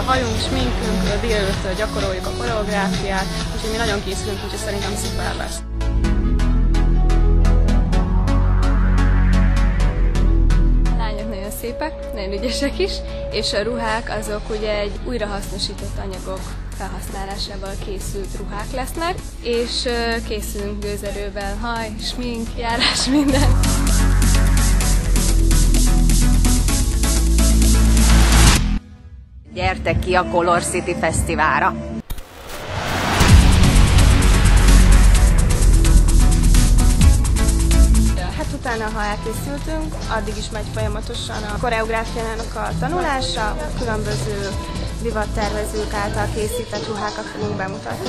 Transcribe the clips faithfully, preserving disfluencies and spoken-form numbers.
hajunk, sminkünk, délelőtt gyakoroljuk a koreográfiát, úgyhogy mi nagyon készülünk, úgyhogy szerintem szuper lesz. A lányok nagyon szépek, nagyon ügyesek is, és a ruhák azok ugye egy újrahasznosított anyagok felhasználásával készült ruhák lesznek, és készülünk gőzerővel, haj, smink, járás, minden. Gyertek ki a Color City Fesztiválra! Hát utána, ha elkészültünk, addig is megy folyamatosan a koreográfiának a tanulása, különböző divattervezők által készített ruhákat fogunk bemutatni.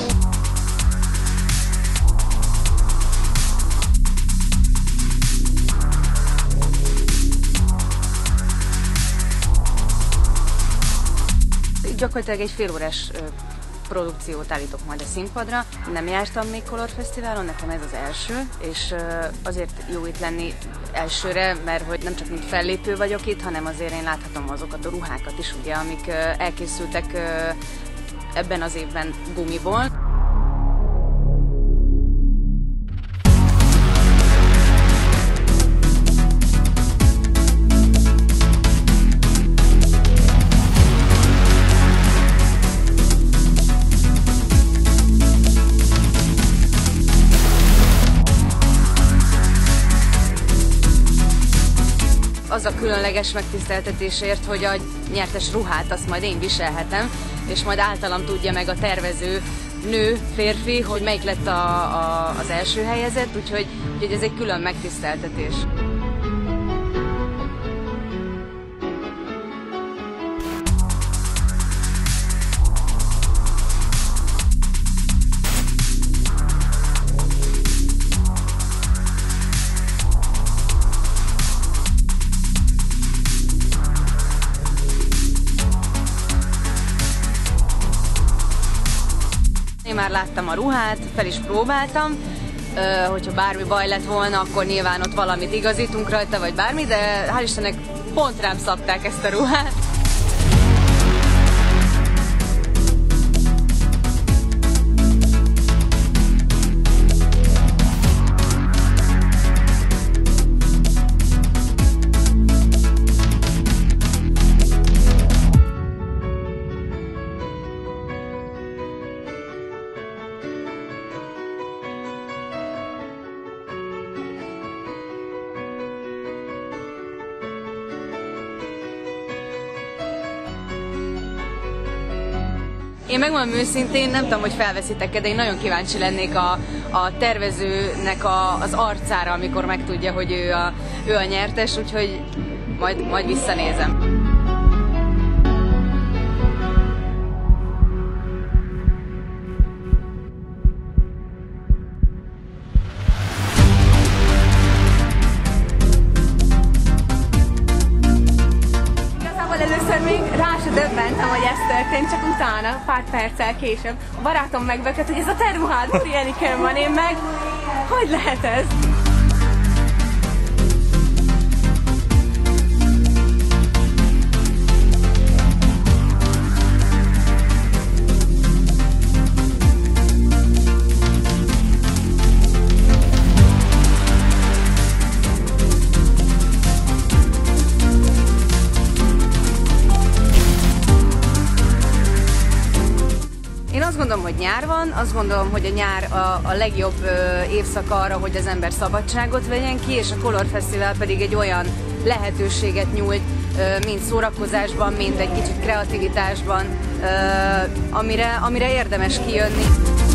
Gyakorlatilag egy fél órás produkciót állítok majd a színpadra. Nem jártam még Color Fesztiválon, nekem ez az első, és azért jó itt lenni elsőre, mert hogy nem csak mint fellépő vagyok itt, hanem azért én láthatom azokat a ruhákat is, ugye, amik elkészültek ebben az évben gumiból. Az a különleges megtiszteltetésért, hogy a nyertes ruhát azt majd én viselhetem, és majd általam tudja meg a tervező nő, férfi, hogy melyik lett a, a, az első helyezett, úgyhogy, úgyhogy ez egy külön megtiszteltetés. Én már láttam a ruhát, fel is próbáltam, uh, hogyha bármi baj lett volna, akkor nyilván ott valamit igazítunk rajta, vagy bármi, de hál' Istennek pont rám szabták ezt a ruhát. Én megmondom őszintén, nem tudom, hogy felveszitek-e, de én nagyon kíváncsi lennék a, a tervezőnek a, az arcára, amikor megtudja, hogy ő a, ő a nyertes, úgyhogy majd, majd visszanézem. Először még rá se döbbentem, hogy ez történt, csak utána, pár perccel később, a barátom megbökött, hogy ez a te ruhád, Muri Enikőn van, én meg, hogy lehet ez? Én azt gondolom, hogy nyár van, azt gondolom, hogy a nyár a, a legjobb ö, évszak arra, hogy az ember szabadságot vegyen ki, és a Color Fesztivál pedig egy olyan lehetőséget nyújt, ö, mind szórakozásban, mind egy kicsit kreativitásban, ö, amire, amire érdemes kijönni.